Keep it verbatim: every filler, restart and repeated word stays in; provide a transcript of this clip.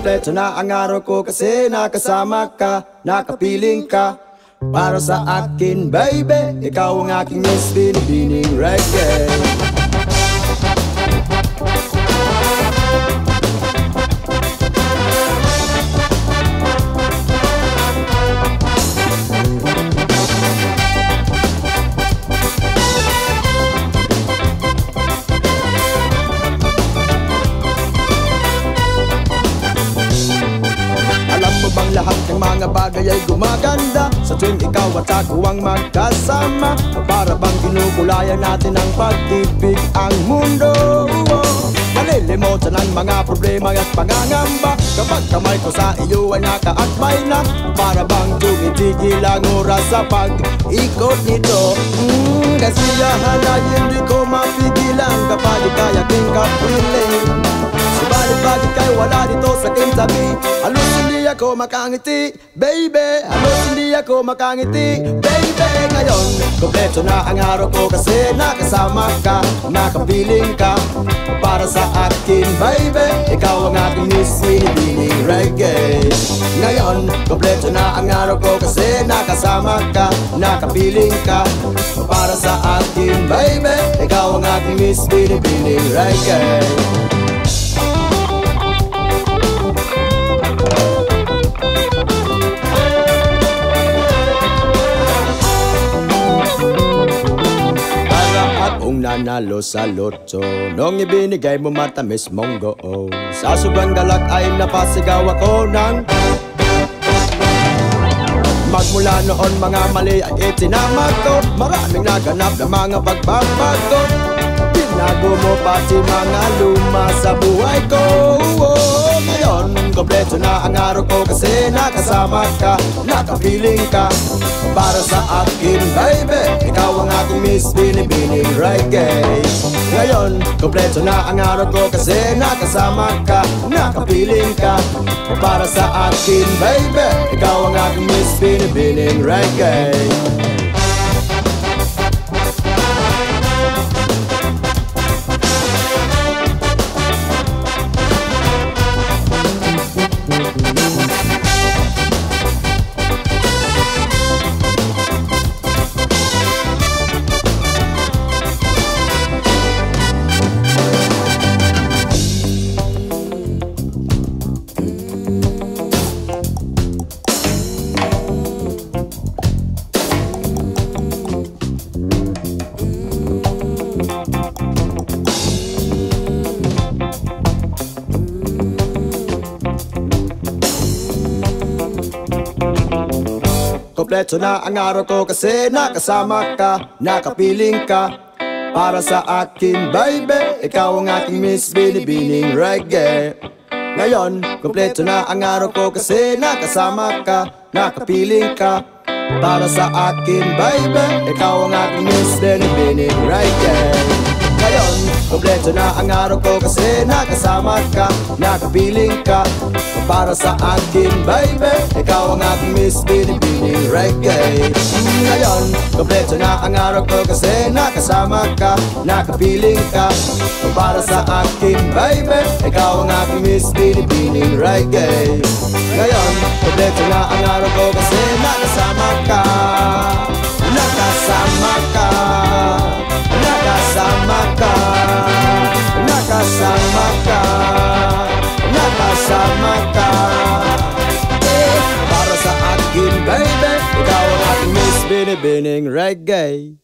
Kompleto na ang araw ko kasi nakasama ka, nakapiling ka. Para sa akin baby, ikaw ang aking Miss Binibining Reggae. Lahat ng mga bagay ay gumaganda sa tuwing ikaw at ako ang magkasama. Para bang kinukulayan natin ang pag-ibig ang mundo. Malilimutan ang mga problema at pangangamba kapag kamay ko sa iyo ay nakaakbay na. Para bang tumitigil ang oras sa pag-ikot nito. mm, Kasiyahan ay hindi ko mapigilan kapag ikay aking kapiling. Subalit bakit kayo wala dito sa aking tabi? Halos hindi ako makangiti, baby. Halos hindi ako makangiti, baby. Ngayon, kompleto na ang araw ko kasi nakasama ka, nakapiling ka. Para sa akin, baby, ikaw ang aking Miss Binibining Reggae. Ngayon, kompleto na ang araw ko kasi nakasama ka, nakapiling ka. Para sa akin, baby, ikaw ang aking Miss Binibining Reggae. Nanalo sa loto nung ibinigay mo matamis mong goo. Sa sobrang galak ay napasigaw ako ng magmula noon mga mali ay itinamag ko. Maraming naganap na mga pagbabago. Binago mo pati mga luma sa buhay ko. oh, Ngayon, kompleto na ang araw ko kasi nakasama ka, nakapiling ka. Para sa akin, baby, ikaw ang aking Miss Binibining Reggae. Ngayon, kompleto na ang araw ko kasi nakasama ka, nakapiling ka. Para sa akin, baby, ikaw ang aking Miss Binibining Reggae. Kompleto na ang araw ko kasi nakasama ka, nakapiling ka. Para sa akin, baby, ikaw ang aking Miss Binibining Reggae. Ngayon, kompleto na ang araw ko kasi nakasama ka, nakapiling ka. Para sa akin, baby, ikaw ang aking Miss Binibining Reggae. Ngayon, kompleto na ang araw ko kasi nakasama ka, nakapiling ka. Para sa akin, baby, ikaw ang aking Miss Binibining Reggae. Ngayon, kompleto na ang araw ko kasi nakasama ka, nakapiling ka. Para sa akin, baby, ikaw ang aking Miss Binibining Reggae. Ngayon, kompleto na ang araw ko kasi nakasama ka, nakasama ka, nakasama ka, nakasama ka, nakasama ka. Eh, para sa akin, baby, ikaw ang aking Miss Binibining Reggae.